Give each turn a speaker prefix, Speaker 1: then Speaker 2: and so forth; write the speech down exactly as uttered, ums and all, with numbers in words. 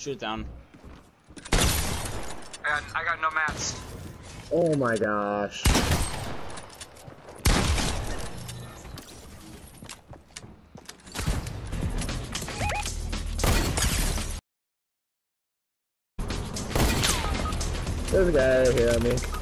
Speaker 1: Shoot it down.
Speaker 2: And I got no mats.
Speaker 3: Oh my gosh. There's a guy here on me.